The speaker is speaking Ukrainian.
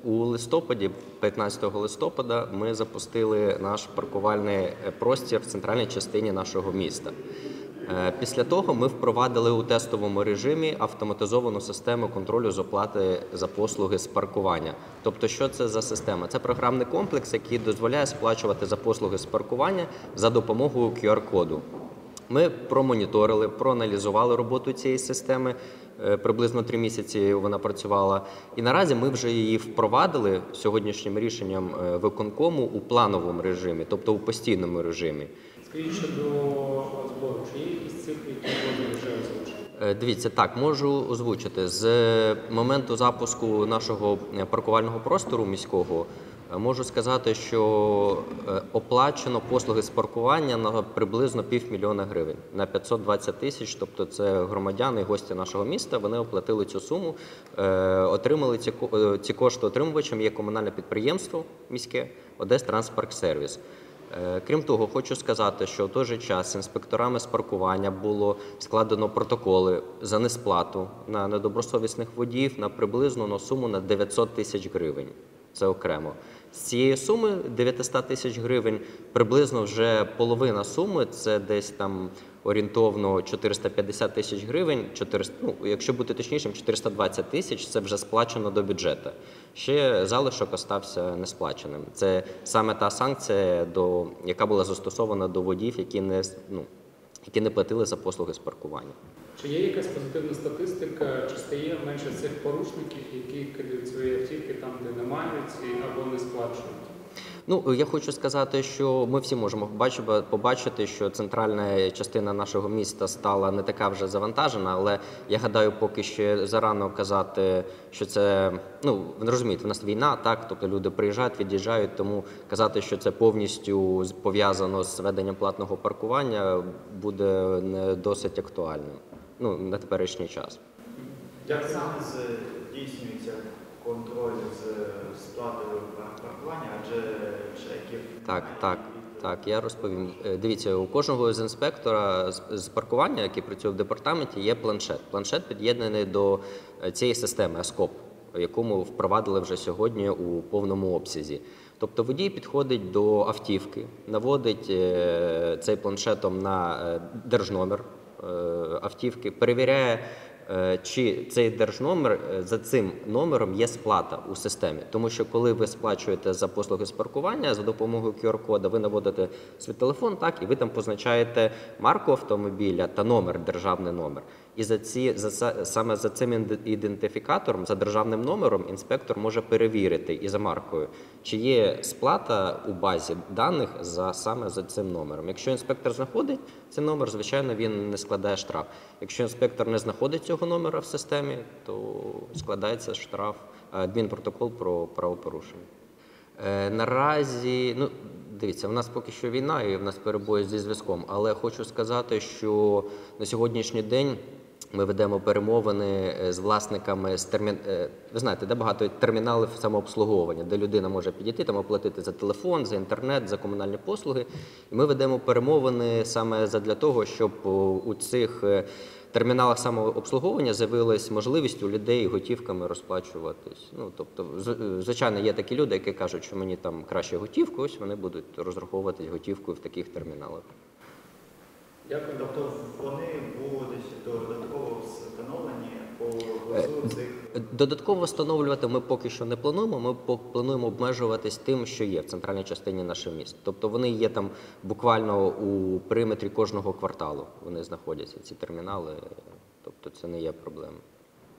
У листопаді, 15 листопада, ми запустили наш паркувальний простір в центральній частині нашого міста. Після того ми впровадили у тестовому режимі автоматизовану систему контролю з оплати за послуги з паркування. Тобто, що це за система? Це програмний комплекс, який дозволяє сплачувати за послуги з паркування за допомогою QR-коду. Ми промоніторили, проаналізували роботу цієї системи, приблизно 3 місяці вона працювала. І наразі ми вже її впровадили сьогоднішнім рішенням виконкому у плановому режимі, тобто у постійному режимі. Скажіть, щодо збору, чи є якісь цифри, які можна вже озвучити? Дивіться, так, можу озвучити. З моменту запуску нашого паркувального простору міського можу сказати, що оплачено послуги з паркування на приблизно 500 000 гривень, на 520 тисяч, тобто це громадяни і гості нашого міста, вони оплатили цю суму, отримали ці кошти отримувачем є комунальне підприємство міське «Одестранспарксервіс». Крім того, хочу сказати, що в той же час інспекторами з паркування було складено протоколи за несплату на недобросовісних водіїв на приблизно суму на 900 тисяч гривень. Це окремо. З цієї суми 900 тисяч гривень приблизно вже половина суми, це десь там орієнтовно 450 тисяч гривень, якщо бути точнішим, 420 тисяч, це вже сплачено до бюджету. Ще залишок остався несплаченим. Це саме та санкція, яка була застосована до водіїв, які не платили за послуги з паркування. Чи є якась позитивна статистика, чи стає менше цих порушників, які кидають свої автівки там, де не мають, або не сплачують? Я хочу сказати, що ми всі можемо побачити, що центральна частина нашого міста стала не така вже завантажена, але я гадаю, поки ще зарано казати, що це, ви розумієте, в нас війна, так, тобто люди приїжджають, від'їжджають, тому казати, що це повністю пов'язано з веденням платного паркування, буде не досить актуальним, на теперішній час. Як саме здійснюється контроль з сплатою паркування, адже чеків... Так, я розповім. Дивіться, у кожного з інспектора з паркування, який працює в департаменті, є планшет. Планшет під'єднаний до цієї системи АСКОП, яку ми впровадили вже сьогодні у повному обсязі. Тобто водій підходить до автівки, наводить цей планшетом на держномер автівки, перевіряє, чи цей держномер, за цим номером є сплата у системі. Тому що коли ви сплачуєте за послуги з паркування за допомогою QR-кода, ви наводите свій телефон, так, і ви там позначаєте марку автомобіля та номер, державний номер. І саме за цим ідентифікатором, за державним номером, інспектор може перевірити і за маркою, чи є сплата у базі даних саме за цим номером. Якщо інспектор знаходить цей номер, звичайно, він не складає штраф. Якщо інспектор не знаходить цього номера в системі, то складається штраф, адмінпротокол про правопорушення. Наразі, дивіться, в нас поки що війна і в нас перебої зі зв'язком, але хочу сказати, що на сьогоднішній день ми ведемо перемовини з власниками, ви знаєте, де багато терміналів самообслуговування, де людина може підійти, там оплатити за телефон, за інтернет, за комунальні послуги. І ми ведемо перемовини саме для того, щоб у цих терміналах самообслуговування з'явилась можливість у людей готівками розплачуватись. Тобто, звичайно, є такі люди, які кажуть, що мені там краще готівку, ось вони будуть розраховуватись готівкою в таких терміналах. Дякую. Тобто вони будуть додатково встановлені по цих... Додатково встановлювати ми поки що не плануємо, ми плануємо обмежуватись тим, що є в центральній частині нашого міста. Тобто вони є там буквально у периметрі кожного кварталу, вони знаходяться, ці термінали, тобто це не є проблемою.